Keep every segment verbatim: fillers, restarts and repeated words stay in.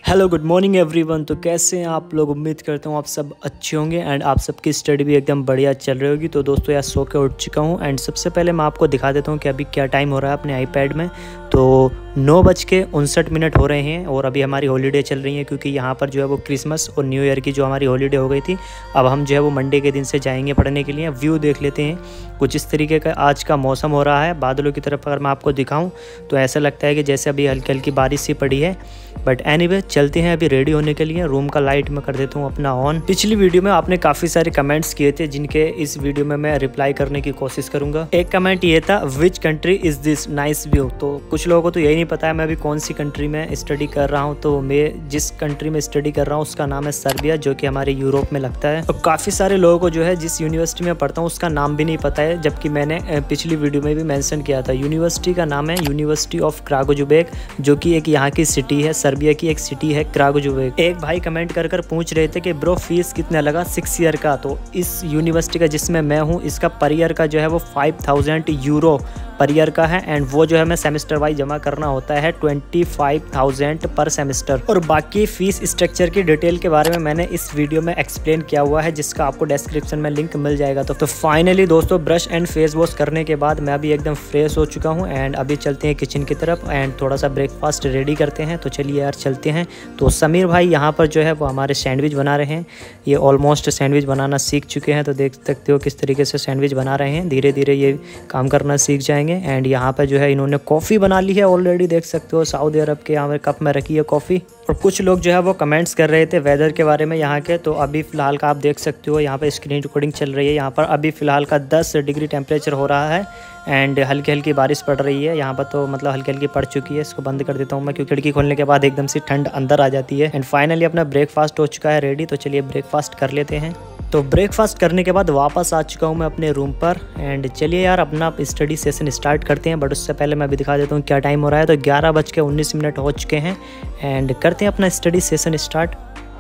Hello good morning everyone. तो कैसे हैं आप लोग? उम्मीद करता हूँ आप सब अच्छे होंगे एंड आप सबकी स्टडी भी एकदम बढ़िया चल रही होगी। तो दोस्तों यार सो के उठ चुका हूँ एंड सबसे पहले मैं आपको दिखा देता हूँ कि अभी क्या टाइम हो रहा है अपने आईपैड में। तो नौ बज के उनसठ मिनट हो रहे हैं और अभी हमारी हॉलीडे चल रही है, क्योंकि यहाँ पर जो है वो क्रिसमस और न्यू ईयर की जो हमारी हॉलीडे हो गई थी। अब हम जो है वो मंडे के दिन से जाएंगे पढ़ने के लिए। व्यू देख लेते हैं, कुछ इस तरीके का आज का मौसम हो रहा है। बादलों की तरफ अगर मैं आपको दिखाऊं तो ऐसा लगता है कि जैसे अभी हल्की हल्की बारिश सी पड़ी है। बट एनीवे चलते हैं अभी रेडी होने के लिए। रूम का लाइट मैं कर देता हूँ अपना ऑन। पिछली वीडियो में आपने काफ़ी सारे कमेंट्स किए थे, जिनके इस वीडियो में मैं रिप्लाई करने की कोशिश करूँगा। एक कमेंट ये था, which country is this nice view. तो कुछ लोगों को तो यही नहीं पता है मैं अभी कौन सी कंट्री में स्टडी कर रहा हूँ। तो मैं जिस कंट्री में स्टडी कर रहा हूँ उसका नाम है सर्बिया, जो कि हमारे यूरोप में लगता है। और काफ़ी सारे लोगों को जो है जिस यूनिवर्सिटी में पढ़ता हूँ उसका नाम भी नहीं पता है, जबकि मैंने पिछली वीडियो में भी मेंशन किया था। यूनिवर्सिटी का नाम है यूनिवर्सिटी ऑफ क्रागोजुबेक, जो कि एक यहाँ की सिटी है, सर्बिया की एक सिटी है क्रागोजुबेक। एक भाई कमेंट कर कर पूछ रहे थे कि ब्रो फीस कितना लगा सिक्स ईयर का। तो इस यूनिवर्सिटी का जिसमें मैं हूँ इसका पर ईयर का जो है वो five thousand euro per year का है एंड वो जो है हमें सेमेस्टर वाइज जमा करना होता है twenty five thousand per semester. और बाकी फीस स्ट्रक्चर की डिटेल के बारे में मैंने इस वीडियो में एक्सप्लेन किया हुआ है, जिसका आपको डिस्क्रिप्शन में लिंक मिल जाएगा। तो, तो फाइनली दोस्तों ब्रश एंड फेस वॉश करने के बाद मैं अभी एकदम फ्रेश हो चुका हूँ एंड अभी चलते हैं किचन की तरफ एंड थोड़ा सा ब्रेकफास्ट रेडी करते हैं। तो चलिए यार चलते हैं। तो समीर भाई यहाँ पर जो है वो हमारे सैंडविच बना रहे हैं। ये ऑलमोस्ट सैंडविच बनाना सीख चुके हैं, तो देख सकते हो किस तरीके से सैंडविच बना रहे हैं। धीरे धीरे ये काम करना सीख जाएंगे। एंड यहाँ पे जो है इन्होंने कॉफ़ी बना ली है ऑलरेडी, देख सकते हो सऊदी अरब के यहाँ कप में रखी है कॉफ़ी। और कुछ लोग जो है वो कमेंट्स कर रहे थे वेदर के बारे में यहाँ के। तो अभी फ़िलहाल का आप देख सकते हो यहाँ पे स्क्रीन रिकॉर्डिंग चल रही है। यहाँ पर अभी फ़िलहाल का दस डिग्री टेम्परेचर हो रहा है एंड हल्की हल्की बारिश पड़ रही है यहाँ पर। तो मतलब हल्की हल्की पड़ चुकी है। इसको बंद कर देता हूँ मैं, क्योंकि खिड़की खोलने के बाद एकदम से ठंड अंदर आ जाती है। एंड फाइनली अपना ब्रेकफास्ट हो चुका है रेडी। तो चलिए ब्रेकफास्ट कर लेते हैं। तो ब्रेकफास्ट करने के बाद वापस आ चुका हूँ मैं अपने रूम पर एंड चलिए यार अपना स्टडी सेशन स्टार्ट करते हैं। बट उससे पहले मैं अभी दिखा देता हूँ क्या टाइम हो रहा है। तो ग्यारह बज के उन्नीस मिनट हो चुके हैं एंड करते हैं अपना स्टडी सेशन स्टार्ट।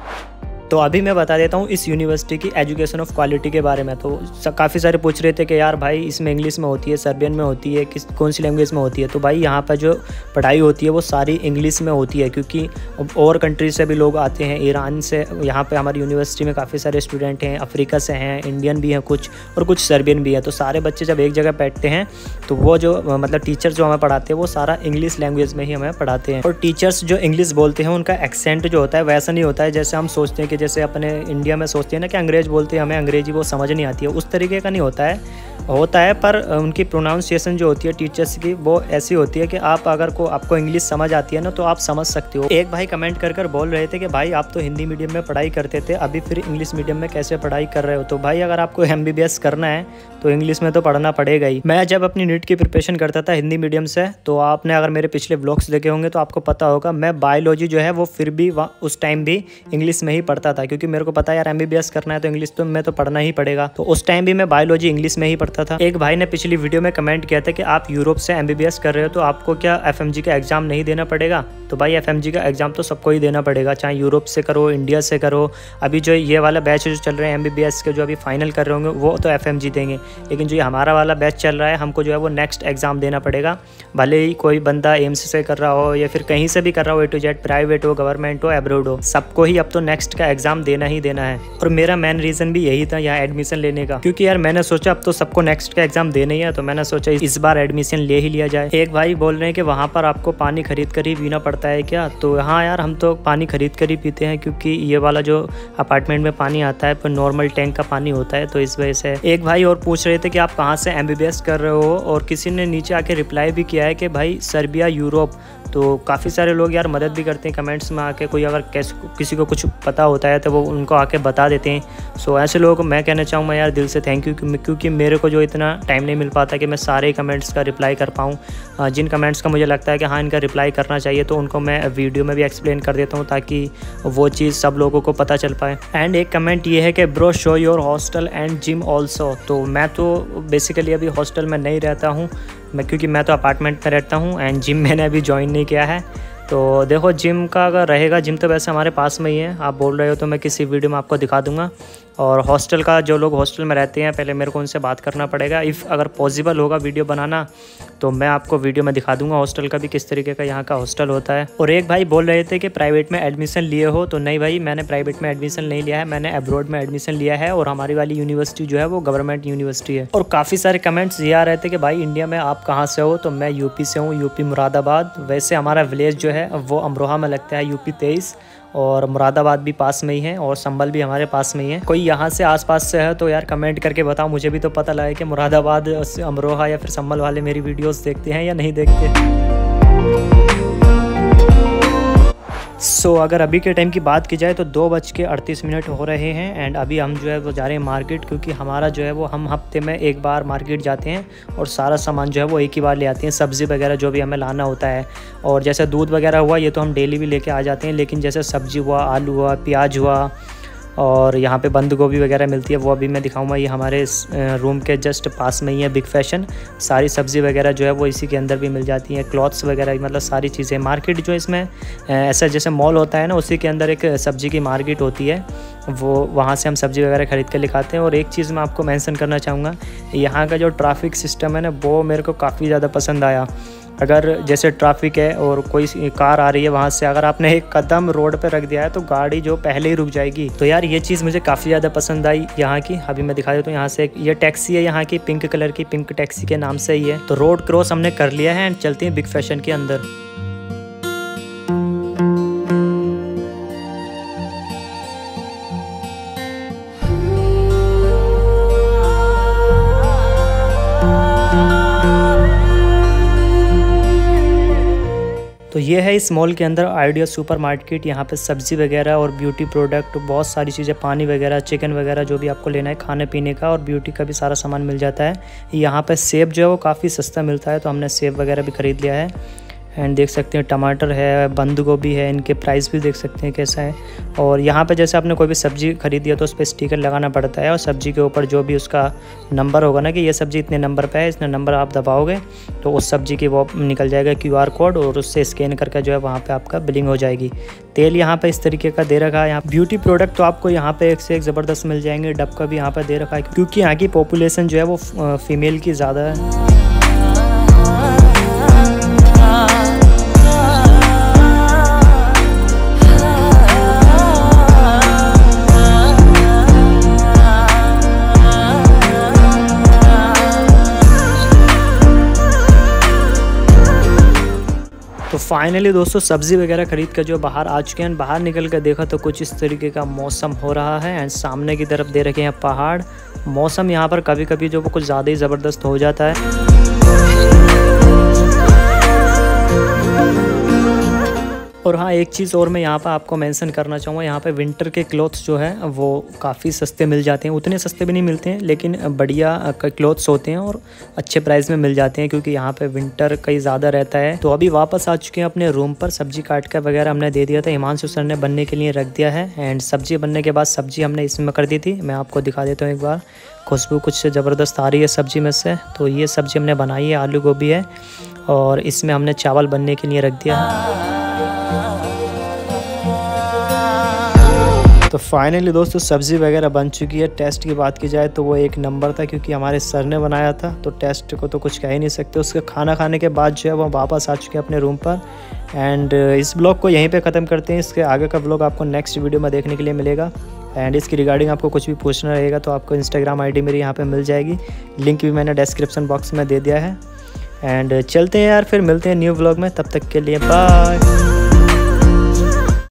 तो अभी मैं बता देता हूँ इस यूनिवर्सिटी की एजुकेशन ऑफ क्वालिटी के बारे में। तो काफ़ी सारे पूछ रहे थे कि यार भाई इसमें इंग्लिश में होती है, सर्बियन में होती है, किस कौन सी लैंग्वेज में होती है। तो भाई यहाँ पर जो पढ़ाई होती है वो सारी इंग्लिश में होती है, क्योंकि और कंट्री से भी लोग आते हैं। ईरान से यहाँ पे हमारी यूनिवर्सिटी में काफ़ी सारे स्टूडेंट हैं, अफ्रीका से हैं, इंडियन भी हैं कुछ और कुछ सर्बियन भी हैं। तो सारे बच्चे जब एक जगह बैठते हैं तो वो जो मतलब टीचर जो हमें पढ़ाते हैं वो सारा इंग्लिश लैंग्वेज में ही हमें पढ़ाते हैं। और टीचर्स जो इंग्लिश बोलते हैं उनका एक्सेंट जो होता है वैसा नहीं होता है जैसे हम सोचते हैं कि जैसे अपने इंडिया में सोचते हैं ना कि अंग्रेज बोलते हैं, हमें अंग्रेजी वो समझ नहीं आती है, उस तरीके का नहीं होता है। होता है पर उनकी प्रोनाउंसिएशन जो होती है टीचर्स की वो ऐसी होती है कि आप अगर को आपको इंग्लिश समझ आती है ना तो आप समझ सकते हो। एक भाई कमेंट कर कर बोल रहे थे कि भाई आप तो हिंदी मीडियम में पढ़ाई करते थे, अभी फिर इंग्लिश मीडियम में कैसे पढ़ाई कर रहे हो। तो भाई अगर आपको एम बी बी एस करना है तो इंग्लिश में तो पढ़ना पड़ेगा ही। मैं जब अपनी नीट की प्रिपरेशन करता था हिंदी मीडियम से, तो आपने अगर मेरे पिछले व्लॉग्स देखे होंगे तो आपको पता होगा मैं बायोलॉजी जो है वो फिर भी उस टाइम भी इंग्लिश में ही पढ़ता था, क्योंकि मेरे को पता है यार एम बी बी एस करना है तो इंग्लिश तो मैं तो पढ़ना ही पड़ेगा। तो उस टाइम भी मैं बायोलॉजी इंग्लिश में ही पढ़ता था। एक भाई ने पिछली वीडियो में कमेंट किया था कि आप यूरोप से एम बी बी एस कर रहे हो तो आपको क्या एफ एम जी का एग्जाम नहीं देना पड़ेगा। तो भाई एफ एम जी का एग्जाम तो सबको ही देना पड़ेगा, चाहे यूरोप से करो, इंडिया से करो। अभी जो ये वाला बैच जो चल रहे हैं एम बी बी एस के, जो अभी फाइनल कर रहे होंगे वो तो एफ एम जी देंगे, लेकिन जो ये हमारा वाला बैच चल रहा है हमको जो है वो नेक्स्ट एग्जाम देना पड़ेगा। भले ही कोई बंदा एम्स से कर रहा हो या फिर कहीं से भी कर रहा हो, ए टू जेड, प्राइवेट हो, गवर्नमेंट हो, एब्रोड हो, सबको ही अब तो नेक्स्ट का एग्जाम देना ही देना है। और मेरा मेन रीजन भी यही था यहाँ एडमिशन लेने का, क्योंकि यार मैंने सोचा अब तो सबको नेक्स्ट का एग्जाम देना ही है, तो मैंने सोचा इस बार एडमिशन ले ही लिया जाए। एक भाई बोल रहे हैं कि वहाँ पर आपको पानी खरीद कर ही पीना पड़ता है क्या। तो हाँ यार हम तो पानी खरीद कर ही पीते हैं, क्योंकि ये वाला जो अपार्टमेंट में पानी आता है पर नॉर्मल टैंक का पानी होता है, तो इस वजह से। एक भाई और पूछ रहे थे कि आप कहाँ से एम बी बी एस कर रहे हो, और किसी ने नीचे आके रिप्लाई भी किया है कि भाई सर्बिया यूरोप। तो काफ़ी सारे लोग यार मदद भी करते हैं कमेंट्स में आके, कोई अगर किसी को कुछ पता होता है तो वो उनको आके बता देते हैं। सो ऐसे लोगों को मैं कहना चाहूँगा यार दिल से थैंक यू, क्योंकि मेरे को जो इतना टाइम नहीं मिल पाता कि मैं सारे कमेंट्स का रिप्लाई कर पाऊँ। जिन कमेंट्स का मुझे लगता है कि हाँ इनका रिप्लाई करना चाहिए तो उनको मैं वीडियो में भी एक्सप्लेन कर देता हूँ, ताकि वो चीज़ सब लोगों को पता चल पाए। एंड एक कमेंट ये है कि bro show your hostel and gym also. तो मैं तो बेसिकली अभी हॉस्टल में नहीं रहता हूँ मैं, क्योंकि मैं तो अपार्टमेंट में रहता हूँ एंड जिम मैंने अभी ज्वाइन नहीं किया है। तो देखो जिम का अगर रहेगा, जिम तो वैसे हमारे पास में ही है, आप बोल रहे हो तो मैं किसी वीडियो में आपको दिखा दूंगा। और हॉस्टल का जो लोग हॉस्टल में रहते हैं पहले मेरे को उनसे बात करना पड़ेगा। इफ़ अगर पॉसिबल होगा वीडियो बनाना तो मैं आपको वीडियो में दिखा दूंगा हॉस्टल का भी किस तरीके का यहाँ का हॉस्टल होता है। और एक भाई बोल रहे थे कि प्राइवेट में एडमिशन लिए हो, तो नहीं भाई, मैंने प्राइवेट में एडमिशन नहीं लिया है, मैंने अब्रॉड में एडमिशन लिया है और हमारी वाली यूनिवर्सिटी जो है वो गवर्नमेंट यूनिवर्सिटी है। और काफ़ी सारे कमेंट्स ये आ रहे थे कि भाई इंडिया में आप कहाँ से हो, तो मैं यूपी से हूँ, यूपी मुरादाबाद। वैसे हमारा विलेज जो है वो अमरोहा में लगता है, यूपी तेईस, और मुरादाबाद भी पास में ही है और संभल भी हमारे पास में ही है। कोई यहाँ से आसपास से है तो यार कमेंट करके बताओ, मुझे भी तो पता लगे कि मुरादाबाद, अमरोहा या फिर संभल वाले मेरी वीडियोस देखते हैं या नहीं देखते। सो so, अगर अभी के टाइम की बात की जाए तो दो बज के अड़तीस मिनट हो रहे हैं एंड अभी हम जो है वो जा रहे हैं मार्केट, क्योंकि हमारा जो है वो हम हफ्ते में एक बार मार्केट जाते हैं और सारा सामान जो है वो एक ही बार ले आते हैं, सब्ज़ी वगैरह जो भी हमें लाना होता है। और जैसे दूध वगैरह हुआ ये तो हम डेली भी लेके आ जाते हैं, लेकिन जैसे सब्ज़ी हुआ, आलू हुआ, प्याज हुआ और यहाँ पे बंद गोभी वगैरह मिलती है, वो अभी मैं दिखाऊंगा। ये हमारे रूम के जस्ट पास में ही है बिग फैशन, सारी सब्ज़ी वगैरह जो है वो इसी के अंदर भी मिल जाती हैं, क्लॉथ्स वगैरह, मतलब सारी चीज़ें। मार्केट जो इसमें ऐसा जैसे मॉल होता है ना, उसी के अंदर एक सब्ज़ी की मार्केट होती है, वो वहाँ से हम सब्ज़ी वगैरह ख़रीद कर लेकर हैं। और एक चीज़ मैं आपको मेंशन करना चाहूँगा, यहाँ का जो ट्रैफिक सिस्टम है ना वो मेरे को काफ़ी ज़्यादा पसंद आया। अगर जैसे ट्रैफिक है और कोई कार आ रही है वहाँ से, अगर आपने एक कदम रोड पे रख दिया है तो गाड़ी जो पहले ही रुक जाएगी। तो यार ये चीज़ मुझे काफ़ी ज़्यादा पसंद आई यहाँ की। अभी मैं दिखा देता हूँ, यहाँ से एक ये टैक्सी है यहाँ की, पिंक कलर की, पिंक टैक्सी के नाम से ही है। तो रोड क्रॉस हमने कर लिया है एंड चलते हैं बिग फैशन के अंदर। तो ये है इस मॉल के अंदर आइडिया सुपर मार्केट। यहाँ पे सब्ज़ी वगैरह और ब्यूटी प्रोडक्ट, बहुत सारी चीज़ें, पानी वगैरह, चिकन वगैरह, जो भी आपको लेना है खाने पीने का और ब्यूटी का भी सारा सामान मिल जाता है। यहाँ पे सेब जो है वो काफ़ी सस्ता मिलता है, तो हमने सेब वगैरह भी ख़रीद लिया है। एंड देख सकते हैं टमाटर है, बंद गोभी है, इनके प्राइस भी देख सकते हैं कैसा है। और यहाँ पे जैसे आपने कोई भी सब्ज़ी खरीदी है तो उस पर स्टिकर लगाना पड़ता है, और सब्ज़ी के ऊपर जो भी उसका नंबर होगा ना कि ये सब्ज़ी इतने नंबर पे है, इतने नंबर आप दबाओगे तो उस सब्ज़ी की वो निकल जाएगा क्यूआर कोड, और उससे स्कैन करके जो है वहाँ पे आपका बिलिंग हो जाएगी। तेल यहाँ पे इस तरीके का दे रखा है। यहाँ ब्यूटी प्रोडक्ट तो आपको यहाँ पे एक से एक ज़बरदस्त मिल जाएंगे। डब का भी यहाँ पर दे रखा है, क्योंकि यहाँ की पॉपुलेशन जो है वो फीमेल की ज़्यादा है। तो फाइनली दोस्तों सब्ज़ी वगैरह ख़रीद कर जो बाहर आ चुके हैं, बाहर निकल कर देखा तो कुछ इस तरीके का मौसम हो रहा है एंड सामने की तरफ दे रखे हैं पहाड़। मौसम यहाँ पर कभी कभी जो वो कुछ ज़्यादा ही ज़बरदस्त हो जाता है। और हाँ, एक चीज़ और मैं यहाँ पर आपको मेंशन करना चाहूँगा, यहाँ पे विंटर के क्लॉथ्स जो है वो काफ़ी सस्ते मिल जाते हैं। उतने सस्ते भी नहीं मिलते हैं, लेकिन बढ़िया क्लॉथ्स होते हैं और अच्छे प्राइस में मिल जाते हैं, क्योंकि यहाँ पे विंटर कई ज़्यादा रहता है। तो अभी वापस आ चुके हैं अपने रूम पर। सब्जी काट कर वगैरह हमने दे दिया था, हिमांशु सर ने बनने के लिए रख दिया है। एंड सब्जी बनने के बाद सब्जी हमने इसमें कर दी थी, मैं आपको दिखा देता हूँ एक बार। खुशबू कुछ ज़बरदस्त आ रही है सब्जी में से। तो ये सब्जी हमने बनाई है, आलू गोभी है, और इसमें हमने चावल बनने के लिए रख दिया है। तो फाइनली दोस्तों सब्ज़ी वगैरह बन चुकी है। टेस्ट की बात की जाए तो वो एक नंबर था, क्योंकि हमारे सर ने बनाया था, तो टेस्ट को तो कुछ कह ही नहीं सकते। उसके खाना खाने के बाद जो है वो वापस आ चुके हैं अपने रूम पर। एंड इस ब्लॉग को यहीं पे ख़त्म करते हैं। इसके आगे का ब्लॉग आपको नेक्स्ट वीडियो में देखने के लिए मिलेगा। एंड इसकी रिगार्डिंग आपको कुछ भी पूछना रहेगा तो आपको इंस्टाग्राम आई डी मेरी यहाँ पर मिल जाएगी, लिंक भी मैंने डिस्क्रिप्शन बॉक्स में दे दिया है। एंड चलते हैं यार, फिर मिलते हैं न्यू ब्लॉग में, तब तक के लिए बाय।